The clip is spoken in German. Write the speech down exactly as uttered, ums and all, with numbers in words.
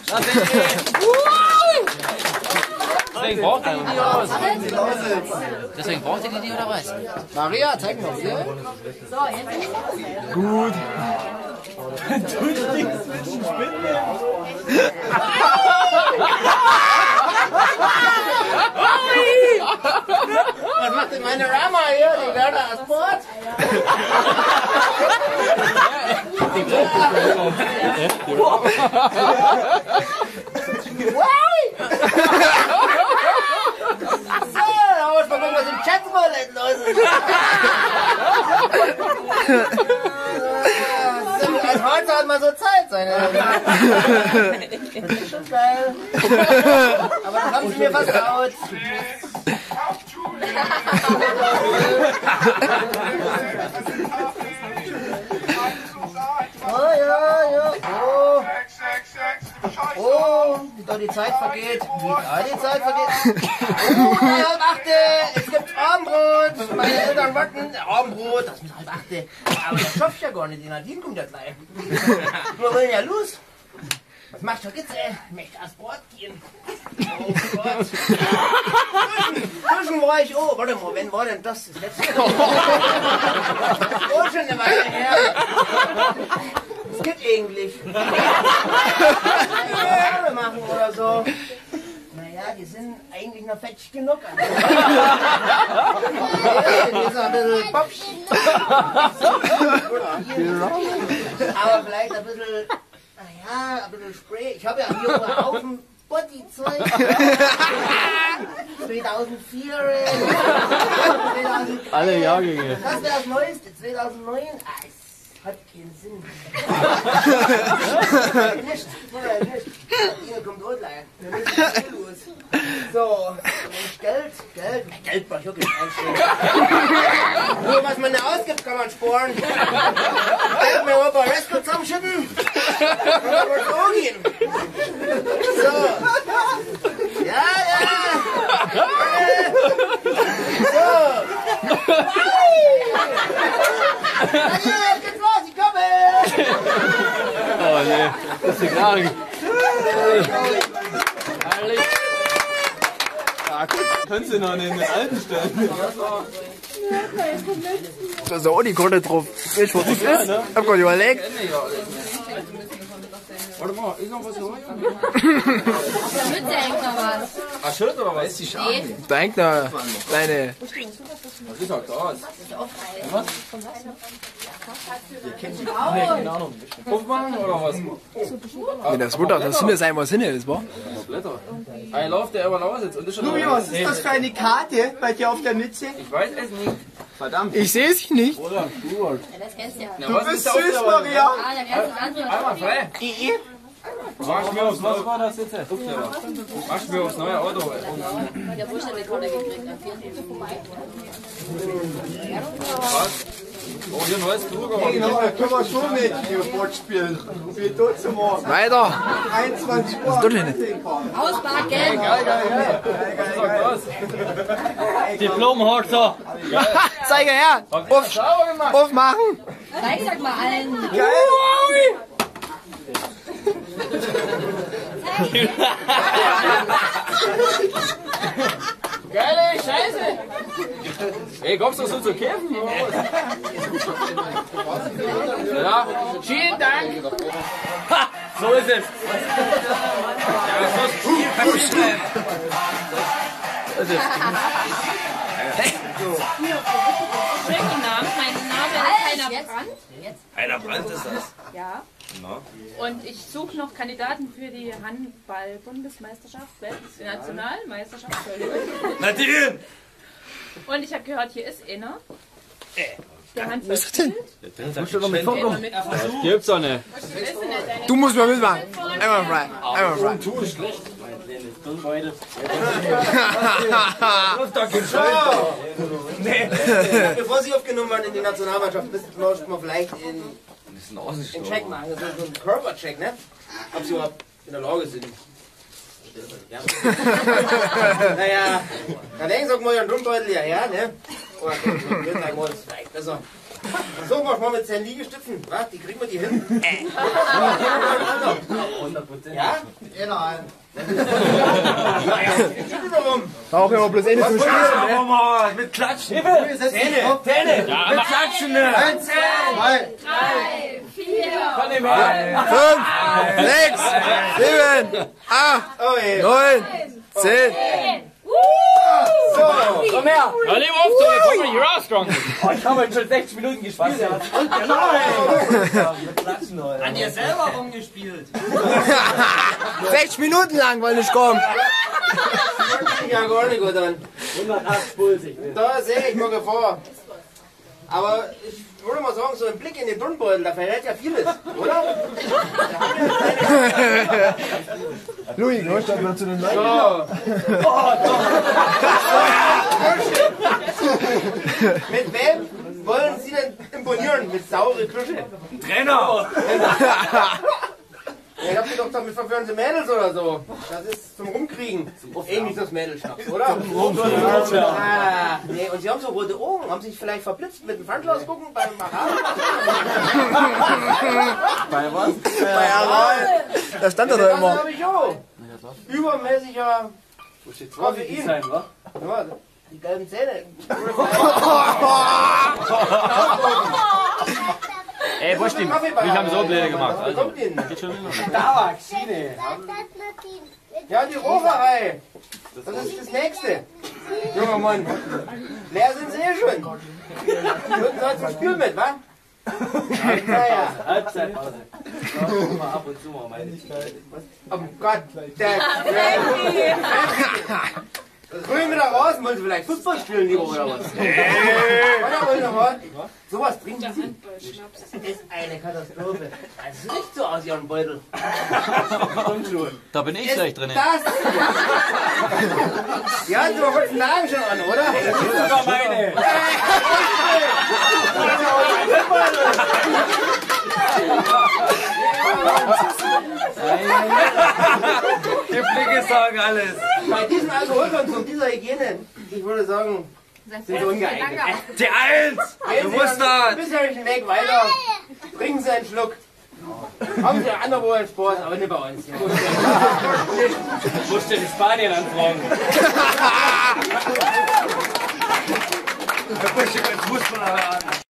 Deswegen braucht ihr die oder was? Deswegen braucht ihr die oder was? Maria, zeig mal hier. So, jetzt. Gut. Was macht denn meine Rama hier? Die Werder als Sport? So, da muss man gucken, was im Chatroulette los ist. Als heute hat man so Zeit, seine. Das ist schon geil. Aber dann haben sie mir versaut. Oh ja, ja, oh. Oh, wie da die Zeit vergeht. Wie da die Zeit vergeht. Oh, halb achte, es gibt Abendbrot. Meine Eltern warten. Abendbrot, das ist halb achte. Aber das schafft ja gar nicht, die Nadine kommt ja gleich. Wir wollen ja los. Was machst du jetzt, ey? Ich möchte ans Bord gehen. Oh Gott. Duschen war ich, oh, warte mal, wann war denn das das letzte Mal? Oh, schon eine Weile her. Es geht eigentlich. Ja, machen oder so. Naja, die sind eigentlich noch fettig genug. Die sind ein bisschen popsch. Aber vielleicht ein bisschen... Naja, ein bisschen Spray. Ich habe ja hier einen Haufen Bodyzeug. zweitausendvier. zweitausend Alle Jahrgänge. Das wäre das Neueste. zweitausendneun. Ah, es hat keinen Sinn. Nicht. Vorher nicht. Hier kommt Rotlein. Wir müssen viel los. So, Mensch, Geld. Geld. Geld brauche ich wirklich einstellen. Nur was man da ausgibt, kann man sparen. Geld mir mal ein paar Reste zusammenschütten. Und dann wird's auch gehen. So. Ja, ja. So. Ja, geht's los, ich komme. Oh nee, das ist egal. Herrlich. Ja, könntest du noch in den alten stellen? Da ist auch die Karte drauf. Ich weiß nicht, was das ist. Hab gar nicht überlegt. Warte mal, ist noch was neu? Auf der Mütze hängt noch was. Ach, Schild oder was? Ist die Schale? Da hängt noch deine. Was ist auch das? Was? Keine Ahnung. Aufmachen oder was? Nee, das wird doch, das Sinne sein, was Sinne ist, wa? Blätter. Ein Lauf, der aber raus jetzt. Und ist schon Tobi, was ist das für eine Karte bei dir auf der Mütze? Ich weiß es nicht. Verdammt. Ich sehe es nicht. Ja, das kennst du ja. Na, Du was bist ist da auf süß, der- Maria. Ah, dann kannst du das andere. Einmal frei. Mach mir aufs Was war das jetzt? Aufkleber. Mach mir aufs neue Auto. Der Bursche hat den Kohle gekriegt. Am vierten vorbei. Oh, hier ein neues Flug. Genau, da können wir schon mit hier Board spielen. Wie dort zum Morgen. Weiter. einundzwanzig Uhr. Was ist das denn? Auspacken! Geil, geil, geil. Was ist auch das? Diplom-Horter. Zeige her. Auf, Sauber gemacht. aufmachen. Zeig, sag mal allen. Geile Scheiße. Ey, kommst du so zu kämpfen? Ja, vielen Dank. So ist es. Ja, so ist gut. Schönen Namen. Mein Name ist Heiner Brandt. Einer Brand ist das. Ja. Und ich suche noch Kandidaten für die Handball-Bundesmeisterschaft, Nationalmeisterschaft, Entschuldigung. Nadine! Und ich habe gehört, hier ist einer. Der Hans Was ist das denn? Musst du noch mit vorkommen? Gibt's doch nicht. Du musst mal mitmachen. Einmal frei. Einmal frei. Du ist schlecht. Nee. Bevor Sie aufgenommen werden in die Nationalmannschaft, müssen wir mal vielleicht in einen Check machen. Also so einen Körpercheck, ne? Ob Sie überhaupt in der Lage sind. Ja. Naja, dann denken Sie auch mal Ihren Dummbeutel hierher, ne? Oder wir sagen mal, das ist vielleicht besser. Versuchen wir mal mit zehn Liegestützen, was? Die kriegen wir die hin. Und Ja? Einer ein. Brauchen wir mal bloß eine zum Spielen, ne? mal, mit Klatschen. Zähne. Zähne. Mit Klatschen, ne? Eins, zwei. Drei, vier, fünf, sechs, sieben, acht, Oh je. neun, zehn. So. Komm her. Ja, nehmen auf, so, jetzt haben wir hier Armstrong. Oh, ich habe jetzt schon sechzig Minuten gespielt. Und An dir selber rumgespielt. sechzig Minuten lang wollte ich kommen. Ja, gar nicht gut an. Da sehe ich mal Gefahr. Aber ich würde mal sagen, so ein Blick in den Turnbeutel, da verrät ja vieles, oder? Louis, gehst du mal zu den Leuten? So. Mit wem wollen Sie denn imponieren? Mit saure Kirsche? Trainer. Ja, ich hab gedacht, damit verführen Sie Mädels oder so. Das ist zum Rumkriegen. Ähnlich das Mädelschnaps, oder? Ah, nee, und Sie haben so rote Augen. Haben Sie sich vielleicht verblitzt mit dem Fernglas gucken beim Macher? Bei was? Bei Aral. Da stand er doch Das immer. habe ich auch. Übermäßiger Koffein. Sein, wa? Ja, die gelben Zähne. Ey, wo stimmt? Ich habe so blöde gemacht. Wo Also, kommt die denn? geht schon wieder. Tabak, Schiene. Ja, die Rohrerei. Das ist das Nächste. Junger Mann. Leer sind sie eh schon. Würden Sie zum Spiel mit, wa? Naja. Halbzeitpause. Mal ab und zu mal, meine ich. Oh Gott. Der, der, das Grün wieder raus, wollen Sie vielleicht Fußball spielen, lieber, oder was? Oder wollen Sie noch was? Sowas trinken Sie? Das ist eine Katastrophe. Das sieht nicht so aus wie ein Beutel. Da bin ich Ist gleich drin. das? Die hatten Sie doch heute den Namen schon an, oder? Das ist sogar meine. Die Blicke sagen alles. Bei diesem Alkoholkonsum, dieser Hygiene, ich würde sagen, sind Sie ungeeignet. Die Eins. Gehen Du Sie musst dann das. den bisherigen Weg weiter. Trinken Sie einen Schluck. Haben Sie anderwo einen Sport, aber nicht bei uns. Du musst in Spanien anfragen. Der Bursche kann Fußball